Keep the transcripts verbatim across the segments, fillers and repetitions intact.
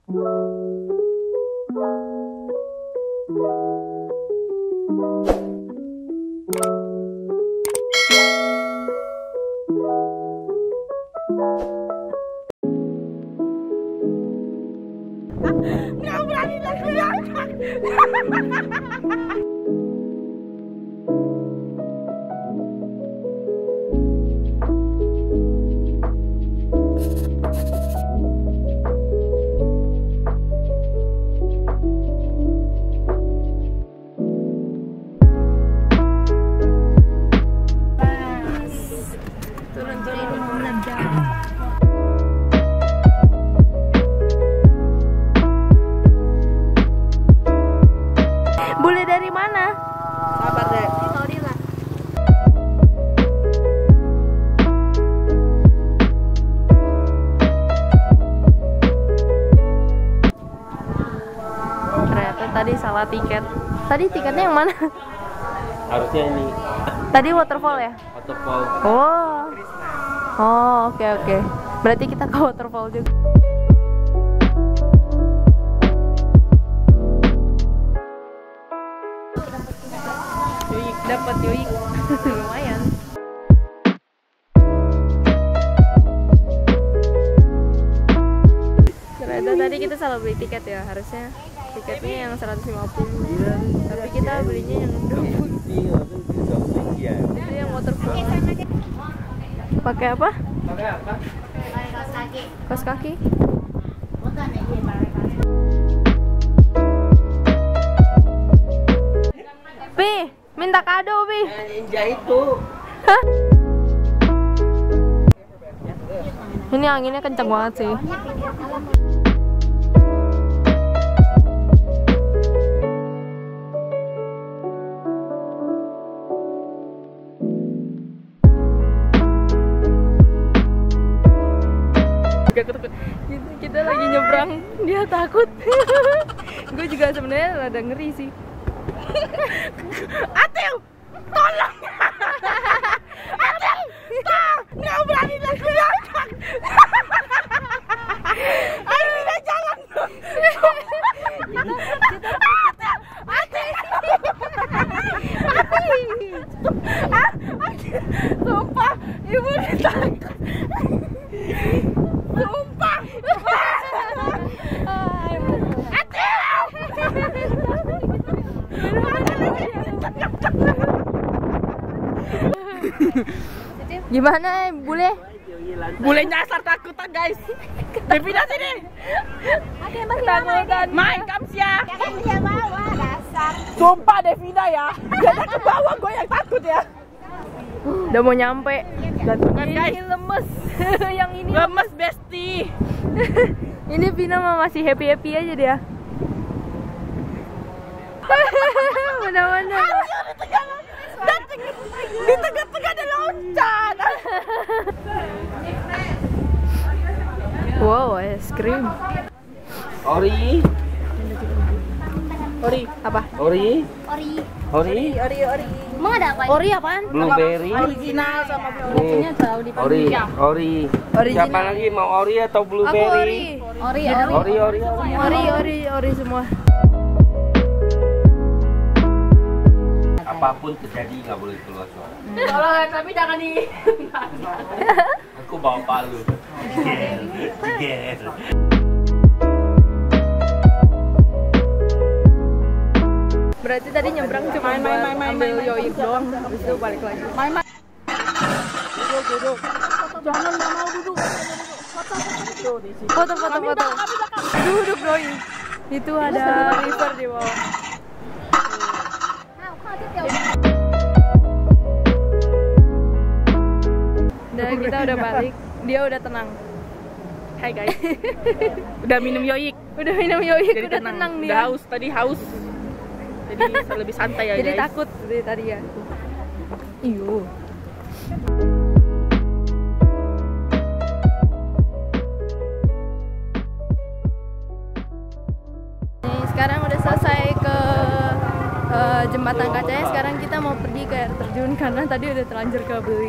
Nggak berani lagi diangkat. Bule dari mana? Sabar deh. Sorry lah. Ternyata tadi salah tiket. Tadi tiketnya yang mana? Harusnya ini Tadi waterfall ya? waterfall. Oh. Oh, oke oke. Berarti kita ke waterfall juga. Yoik, dapat yoik. Lumayan. Ternyata tadi kita salah beli tiket ya, harusnya tiketnya yang seratus lima puluh. Tapi kita belinya yang dua puluh. Itu yang waterfall. Pakai apa? Pakai apa? Kaos kaki. Pi, minta kado, Pi. Ninja itu. Hah? Ini anginnya kencang banget sih. Kita, kita lagi nyebrang, dia takut. Gue juga sebenarnya rada ngeri sih. Atil, tolong. Atil, tak, nggak berani lagi diangkat. Ayo kita jalan. Atil, Atil, Atil, sumpah, ibu ditakut. Sumpah. Gimana, bule? Bule nyasar takutan guys. Devina sini. Ketakutan. Main kamsia. Kan dia bawa dasar. Sumpah Devina ya. Dia ke bawah, gue yang takut ya. Udah mau nyampe. Gantungan guys. Ini lemes. Yang ini Lemes besti. ini Vina mah masih happy-happy aja dia. Mana-mana. Di tengah-tengah ada loncat. Wow, es krim. Ori. Ori. Apa? Ori. Ori. Ori. Ori, ori. Emang ada apa? Ori apaan? Blueberry. Original sama Nih, tahu di Ori. Ori. Original. Siapa lagi mau Ori atau Aku blueberry? ori. Ori, Ori, Ori, Ori. Ori, ori, ori semua. Apapun terjadi nggak boleh keluar suara. Tolong tapi jangan di. Aku bawa palu. Yes. Berarti tadi nyebrang cuma Main, main, main, main, ambil main, main. yoik doang, habis itu balik lagi. Main, main. Duduk, duduk. Jangan, nggak mau duduk. Tuh, di sini. Foto, foto, Kami foto. dah, kami dah, kami. Duduk doi. Itu ada river di bawah. Dan kita udah balik, dia udah tenang. Hai guys. Udah minum yoik. Udah minum yoik, Jadi udah tenang. tenang dia. Udah haus, tadi haus. Jadi lebih santai ya Jadi guys. takut dari tadi ya. Iyo. Nih, sekarang udah selesai ke uh, jembatan kacanya. Sekarang kita mau pergi ke air terjun karena tadi udah terlanjur kebeli.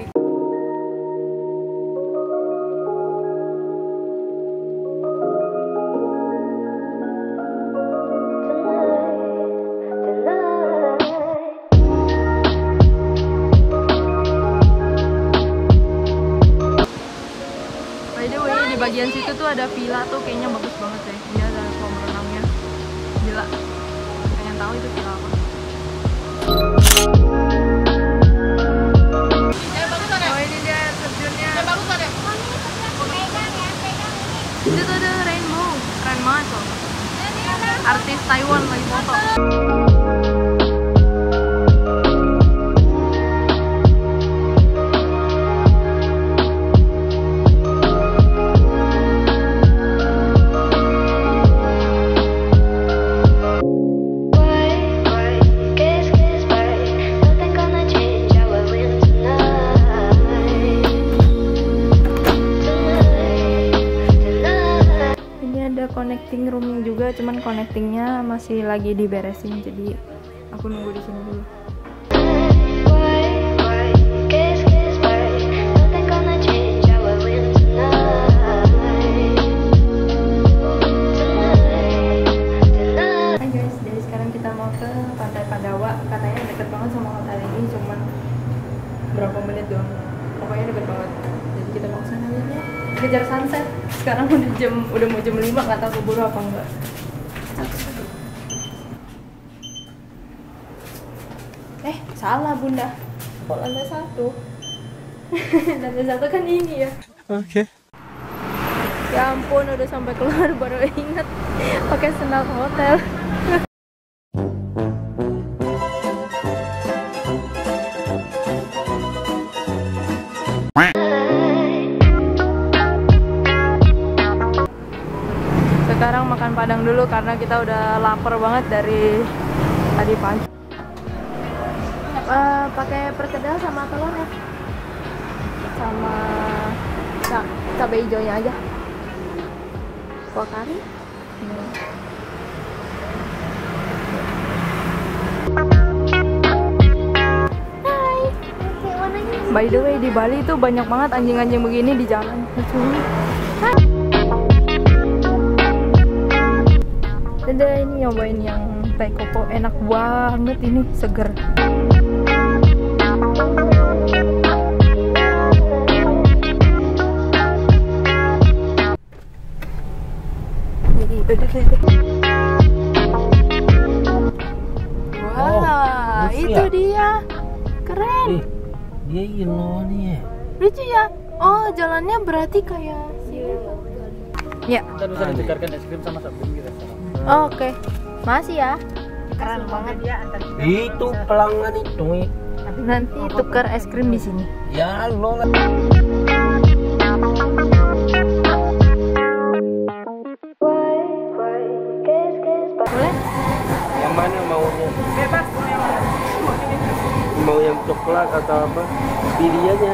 bagian situ tuh ada villa tuh kayaknya bagus banget deh. Ini ada kolam renangnya. Gila. Pengen tahu itu villa apa. Oh ini dia air terjunnya. Itu tuh ada rainbow. Keren banget loh. Artis Taiwan lagi foto. Connecting roomnya juga, cuman connectingnya masih lagi diberesin, jadi aku nunggu di sini dulu. Hai guys, jadi sekarang kita mau ke Pantai Pandawa. Katanya deket banget sama hotel ini, cuman berapa menit doang. Pokoknya deket banget. Jadi kita mau ke sana ya. Kejar sunset. Sekarang udah jam udah mau jam lima, nggak tahu keburu apa enggak. Eh, salah Bunda. Kok lantai satu? Lantai satu kan ini ya. Oke. Okay. Ya ampun, udah sampai keluar baru ingat pakai sendal hotel. Sekarang makan padang dulu karena kita udah lapar banget dari tadi pagi. Uh, pakai perkedel sama telur ya, sama ya, cabai hijaunya aja. Kuah kari. Hmm. Hai. By the way, di Bali tuh banyak banget anjing-anjing begini di jalan. Lucu. Ada ini nyobain yang teh koko, enak banget ini, seger. Wah, itu dia, keren. Eh, dia yellow nih. Lucu ya. Oh, jalannya berarti kayak sini. Ya. Kita bisa ditukarkan es krim sama sabun kita sekarang. Oh, oke, okay. Masih ya. Keren banget dia antar Itu pelanggan itu. Nanti tukar es krim di sini. Ya lo lah. Boleh? Yang mana maunya? bebas Mau yang coklat atau apa? Pilih aja.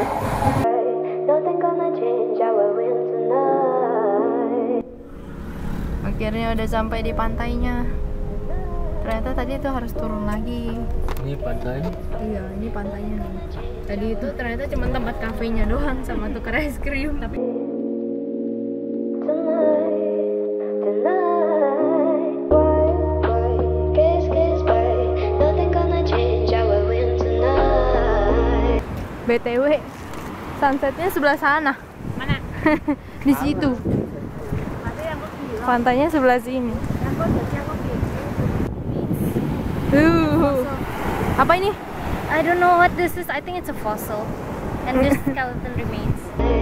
Akhirnya udah sampai di pantainya. Ternyata tadi itu harus turun lagi. Ini pantai. Iya, ini pantainya nih. Tadi itu ternyata cuma tempat kafenya doang sama tukar es krim. Tapi B T W sunsetnya sebelah sana. mana Di situ. Pantainya sebelah sini. Uh. Apa ini? I don't know what this is. I think it's a fossil and this skeleton remains.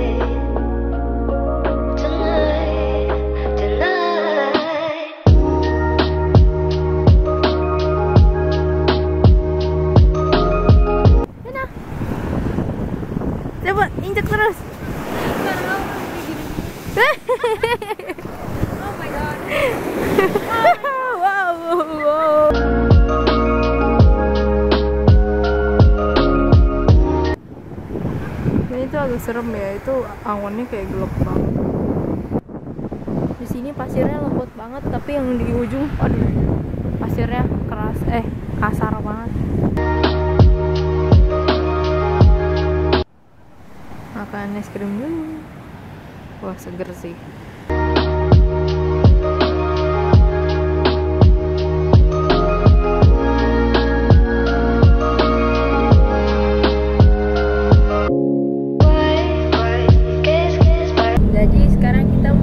Coba injek terus. Oh my god. Wow, wow. Ini tuh agak serem ya, itu awannya kayak gelap banget. Di sini pasirnya lembut banget, tapi yang di ujung, aduh, pasirnya keras, eh kasar banget. Makan es krim dulu. Wah, seger sih. Jadi sekarang kita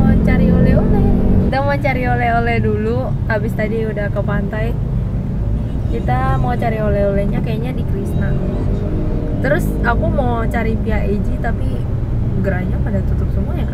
cari oleh-oleh dulu. Habis tadi udah ke pantai. Kita mau cari oleh-olehnya kayaknya di Krishna. Terus aku mau cari Pia Eji tapi gerainya pada tutup semua ya.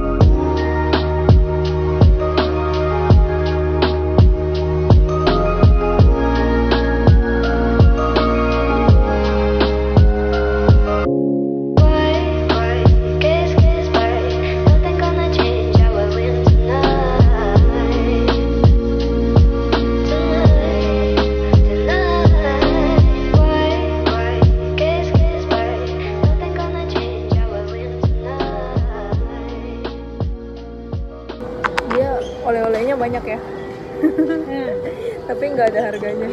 Oleh-olehnya banyak ya. Tapi nggak ada harganya.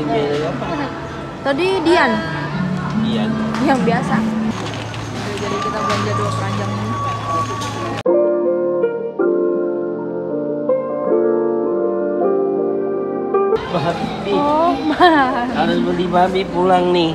Tadi Dian. Dian. Yang biasa. Oke, jadi kita belanja dua keranjang ini. Babi. Oh, mah. Harus beli babi pulang nih.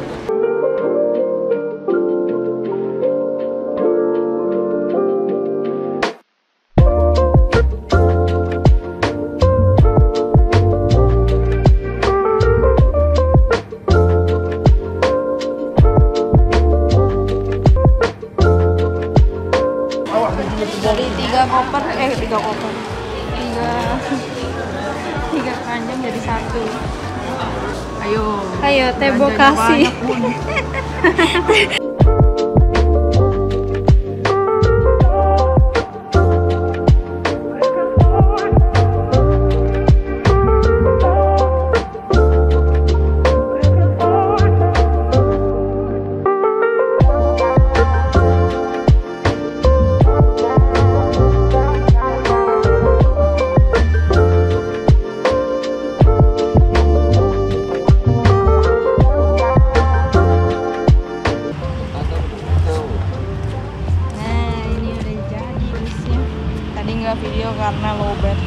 Dari tiga koper, eh tiga koper, tiga tiga keranjang jadi satu. Ayo. Ayo, Tebo kasih. Video karena lowbat.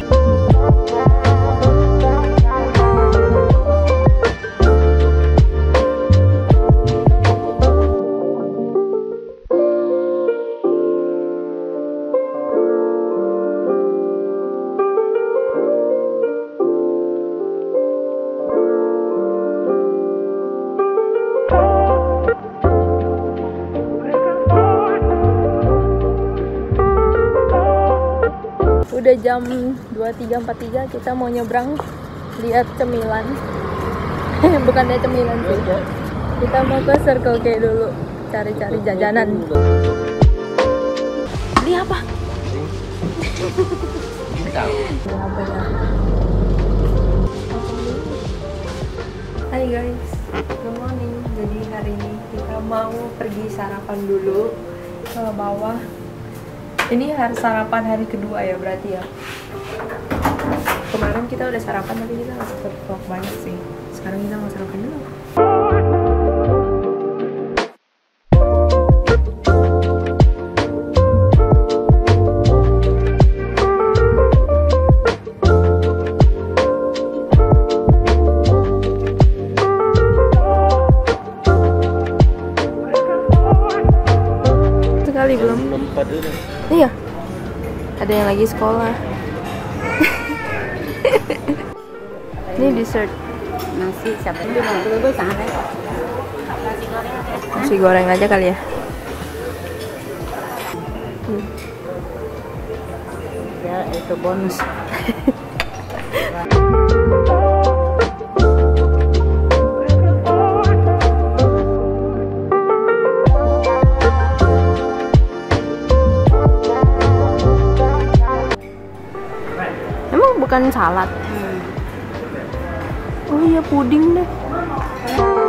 Udah jam dua puluh tiga empat puluh tiga, kita mau nyebrang lihat cemilan. Bukan lihat cemilan sih. Kita mau ke Circle K dulu, cari-cari jajanan. Beli apa? Beli apa ya? Hai guys, good morning. Jadi hari ini kita mau pergi sarapan dulu ke bawah. Ini hari sarapan hari kedua ya berarti ya. Kemarin kita udah sarapan tapi kita nggak sempet vlog banyak sih. Sekarang kita mau sarapan dulu. Sekali belum. Iya, ada yang lagi sekolah. Ini dessert. Nasi siapa itu mau dulu sana. Nasi goreng aja kali ya. Hmm. Ya itu bonus. Bukan salad. Hmm. Oh iya, puding deh.